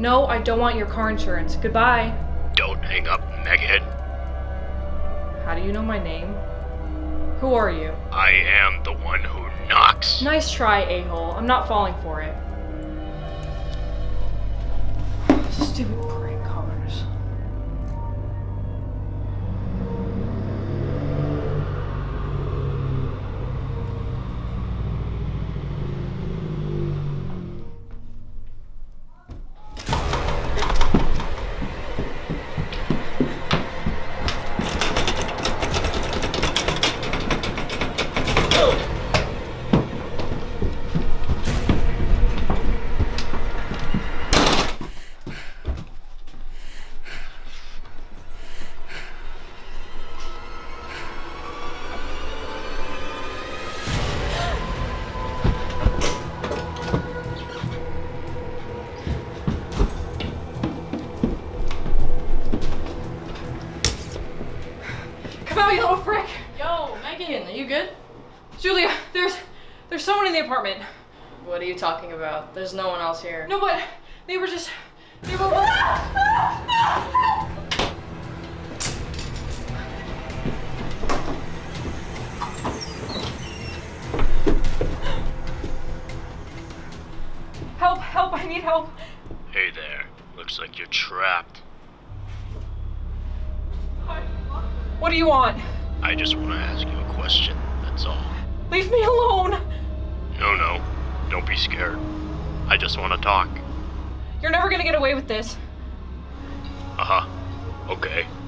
No, I don't want your car insurance. Goodbye. Don't hang up, Megan. How do you know my name? Who are you? I am the one who knocks. Nice try, a-hole. I'm not falling for it. Stupid prank callers. Come out, you little frick! Yo, Megan, are you good? Julia, there's someone in the apartment. What are you talking about? There's no one else here. No, but they were. Help, I need help. Hey there. Looks like you're trapped. What do you want? I just want to ask you a question, that's all. Leave me alone. No. Don't be scared. I just want to talk. You're never gonna get away with this. Uh-huh. Okay.